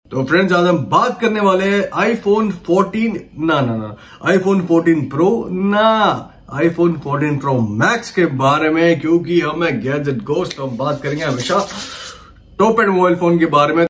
तो फ्रेंड्स आज हम बात करने वाले हैं iPhone 14 iPhone 14 pro iPhone 14 pro max के बारे में, क्योंकि हम गैजेट गोस्ट, तो हम बात करेंगे हमेशा टॉप एंड मोबाइल फोन के बारे में।